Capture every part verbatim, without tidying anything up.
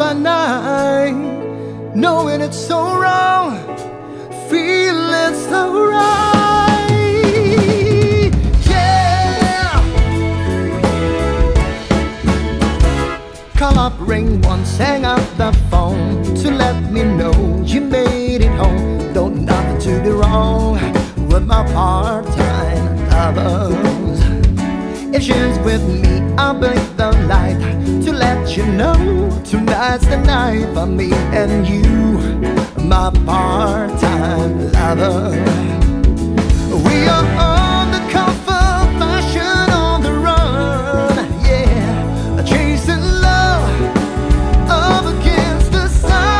by night, knowing it's so wrong, feeling so right. Yeah. Call up, ring once, hang up the phone to let me know you made it home. Don't nothing to be wrong with my part-time lovers. If she's with me, I'll blink the light to let you know tonight's the night for me and you, my part-time lover. We are on the comfort, fashion on the run, yeah, chasing love up against the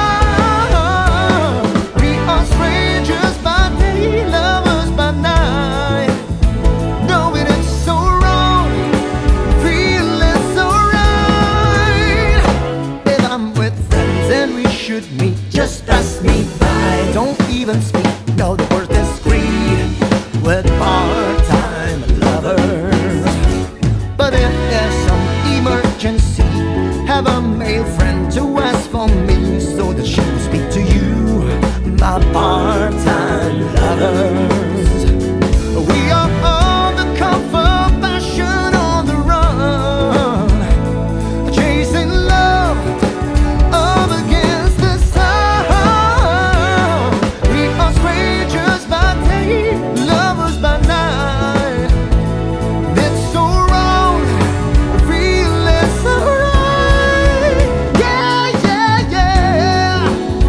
sun. We are strangers by day, lovers by night, knowing it's so wrong, feeling so right. If I'm with friends and we should meet, just pass me by, don't even speak, no, the word is free with part-time lovers. But if there's some emergency, have a male friend to ask for me, so that she will speak to you, my part-time lovers. We are on the comfort, fashion on the run, chasing love up against the sun. We are strangers by day, lovers by night. It's so wrong, feeling so right. Yeah, yeah, yeah.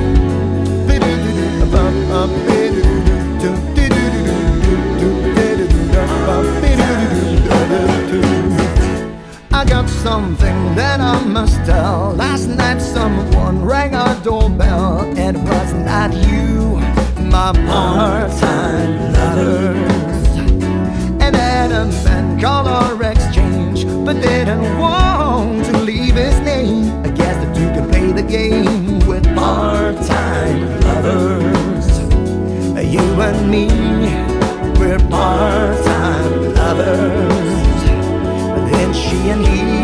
I got something that I must tell. Last night someone rang our doorbell. It was not you, my part-time lovers. And then a man called our exchange, but didn't want to leave his name. I guess the two could play the game with part-time lovers. You and me, we're part-time lovers. Then she and he